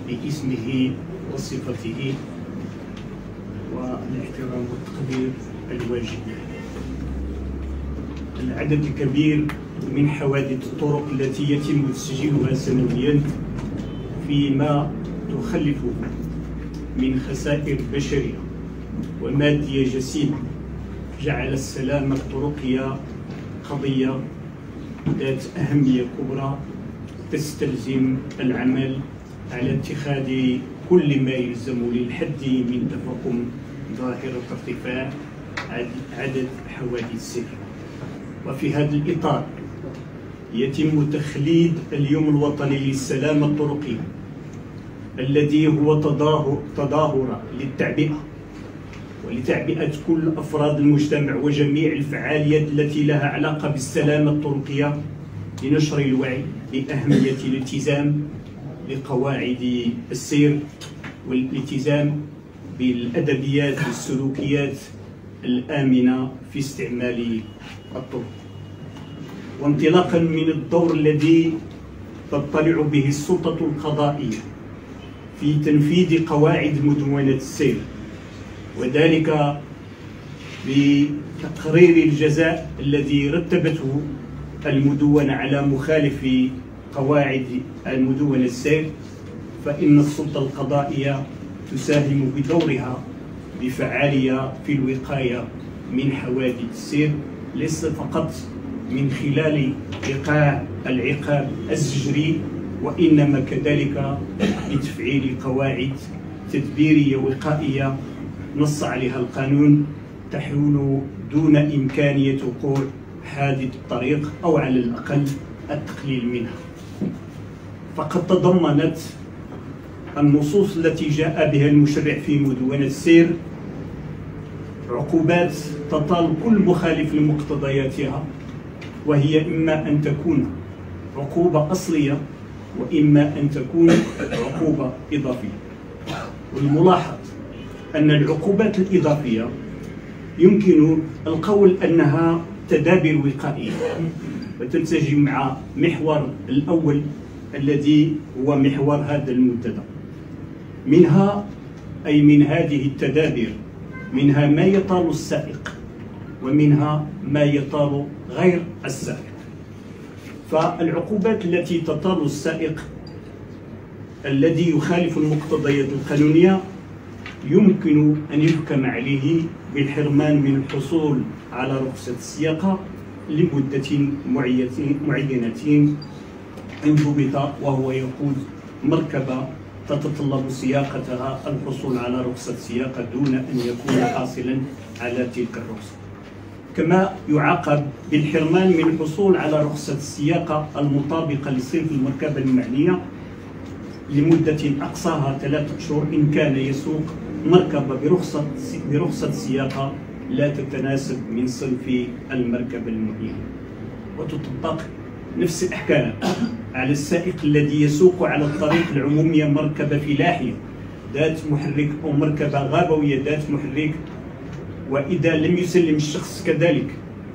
باسمه وصفته والاحترام والتقدير الواجب. العدد الكبير من حوادث الطرق التي يتم تسجيلها سنويا فيما تخلفه من خسائر بشرية ومادية جسيمة جعل السلامة الطرقية قضية ذات أهمية كبرى تستلزم العمل على اتخاذ كل ما يلزم للحد من تفاقم ظاهرة ارتفاع عدد حوادث السير. وفي هذا الإطار يتم تخليد اليوم الوطني للسلامة الطرقية الذي هو تظاهرة للتعبئة ولتعبئة كل أفراد المجتمع وجميع الفعاليات التي لها علاقة بالسلامة الطرقية لنشر الوعي بأهمية الالتزام بقواعد السير والالتزام بالأدبيات والسلوكيات الآمنة في استعمال الطرق. وانطلاقا من الدور الذي تطلع به السلطة القضائية في تنفيذ قواعد مدونة السير وذلك بتقرير الجزاء الذي رتبته المدونة على مخالف قواعد المدونة السير، فإن السلطة القضائية تساهم بدورها بفعالية في الوقاية من حوادث السير، ليس فقط من خلال إيقاع العقاب الزجري وإنما كذلك بتفعيل قواعد تدبيرية وقائية نص عليها القانون تحول دون إمكانية وقوع حادث الطريق أو على الأقل التقليل منها. فقد تضمنت النصوص التي جاء بها المشرع في مدونة السير عقوبات تطال كل مخالف لمقتضياتها، وهي إما أن تكون عقوبة أصلية وإما أن تكون عقوبة إضافية. والملاحظ أن العقوبات الإضافية يمكن القول أنها تدابير وقائية وتنسجم مع محور الأول الذي هو محور هذا المنتدى. منها أي من هذه التدابير منها ما يطال السائق ومنها ما يطال غير السائق. فالعقوبات التي تطال السائق الذي يخالف المقتضيات القانونية يمكن أن يحكم عليه بالحرمان من الحصول على رخصة السياقة لمدة معينة إن ضبط وهو يقود مركبة تتطلب سياقتها الحصول على رخصة سياقة دون أن يكون حاصلا على تلك الرخصة. كما يعاقب بالحرمان من الحصول على رخصة السياقة المطابقة لصنف المركبة المعنية لمدة أقصاها 3 أشهر إن كان يسوق مركبة برخصة سياقة لا تتناسب من صنف المركبة المعنية. وتطبق نفس الأحكام على السائق الذي يسوق على الطريق العمومية مركبة فلاحية ذات محرك أو مركبة غابوية ذات محرك، وإذا لم يسلم الشخص كذلك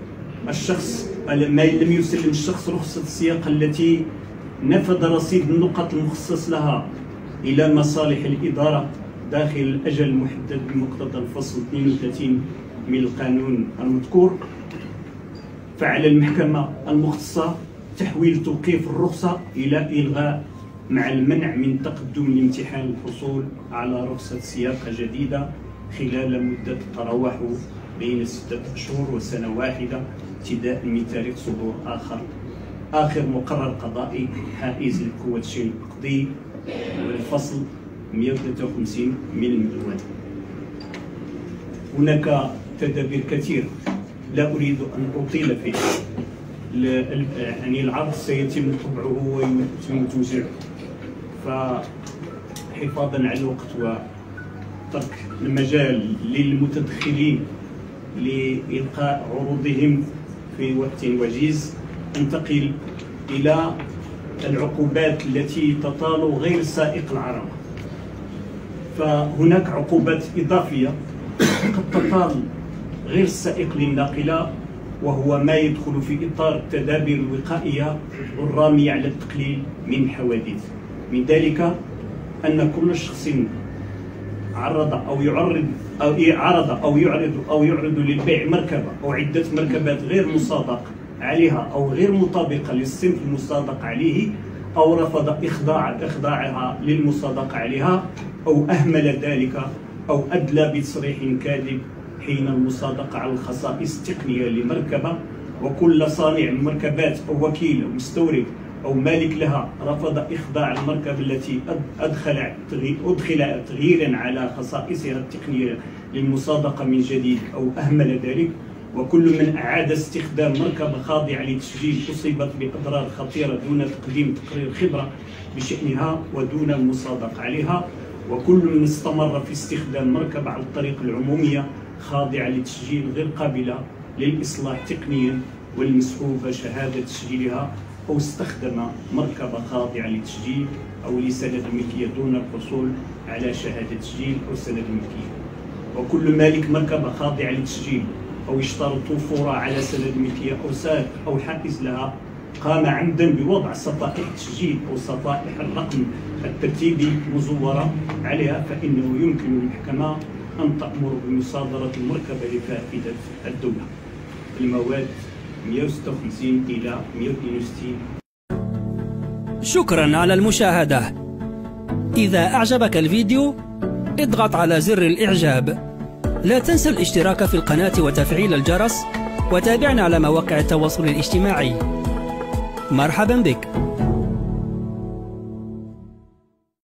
لم يسلم الشخص رخصة السياقة التي نفذ رصيد النقط المخصص لها إلى مصالح الإدارة داخل الأجل المحدد بمقتضى الفصل 32 من القانون المذكور، فعلى المحكمة المختصة تحويل توقيف الرخصة إلى إلغاء مع المنع من تقدم لامتحان الحصول على رخصة سياقة جديدة خلال مدة تتراوح بين 6 أشهر وسنة واحدة ابتداء من تاريخ صدور آخر مقرر قضائي حائز لقوة الشيء النقدي والفصل 153 من المدونة. هناك تدابير كثيرة لا أريد أن أطيل فيه، يعني العرض سيتم طبعه ويتم توزيعه، فحفاظا على الوقت وترك المجال للمتدخلين لإلقاء عروضهم في وقت وجيز انتقل إلى العقوبات التي تطال غير سائق العربة. فهناك عقوبات إضافية قد تطال غير السائق للناقلة، وهو ما يدخل في إطار التدابير الوقائية والرامية على التقليل من حوادث. من ذلك أن كل شخص عرض أو يعرض للبيع مركبة أو عدة مركبات غير مصادق عليها أو غير مطابقة للصنف المصادق عليه، أو رفض إخضاعها للمصادقة عليها، أو أهمل ذلك، أو أدلى بتصريح كاذب حين المصادقة على الخصائص التقنية لمركبة، وكل صانع مركبات أو وكيل أو مستورد أو مالك لها رفض إخضاع المركبة التي أدخل تغييرا على خصائصها التقنية للمصادقة من جديد أو أهمل ذلك، وكل من أعاد استخدام مركبة خاضعة لتسجيل أصيبت بأضرار خطيرة دون تقديم تقرير خبرة بشأنها ودون المصادقة عليها، وكل من استمر في استخدام مركبة على الطريق العمومية خاضعة لتسجيل غير قابلة للإصلاح تقنيا والمسحوبة شهادة تسجيلها، أو استخدم مركبة خاضعة لتسجيل أو لسند الملكية دون الحصول على شهادة تسجيل أو سند الملكية، وكل مالك مركبة خاضعة لتسجيل أو يشترط وفورها على سند الملكية أو سائق أو حائز لها قام عمدا بوضع صفائح التسجيل أو صفائح الرقم الترتيبي مزورة عليها، فإنه يمكن للمحكمة أن تأمر بمصادرة المركبة لفائدة الدولة. المواد 156 إلى 162. شكرا على المشاهدة. إذا أعجبك الفيديو اضغط على زر الإعجاب. لا تنسى الاشتراك في القناة وتفعيل الجرس، وتابعنا على مواقع التواصل الاجتماعي. مرحبا بك.